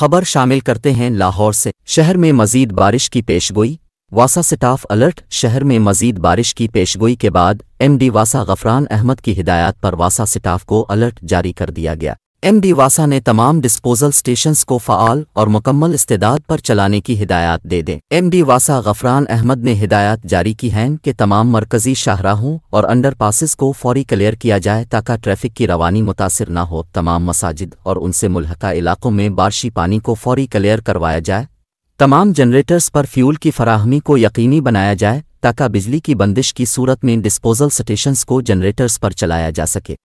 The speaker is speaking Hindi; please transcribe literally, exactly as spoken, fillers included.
खबर शामिल करते हैं लाहौर से। शहर में मजीद बारिश की पेशगोई, वासा स्टाफ अलर्ट। शहर में मजीद बारिश की पेशगोई के बाद एमडी वासा गफरान अहमद की हिदायत पर वासा स्टाफ को अलर्ट जारी कर दिया गया। एमडी वासा ने तमाम डिस्पोजल स्टेशंस को फ़ाल और मुकम्मल इस्तेदाद पर चलाने की हिदायत दे दें। एमडी वासा गफरान अहमद ने हिदायत जारी की हैं कि तमाम मरकज़ी शाहराहों और अंडरपासेस को फौरी क्लियर किया जाए ताकि ट्रैफिक की रवानी मुतासिर न हो। तमाम मसाजिद और उनसे मुल्हका इलाकों में बारिशी पानी को फौरी क्लियर करवाया जाए। तमाम जनरेटर्स पर फ्यूल की फराहमी को यकीनी बनाया जाए ताकि बिजली की बंदिश की सूरत में डिस्पोजल स्टेशंस को जनरेटर्स पर चलाया जा सके।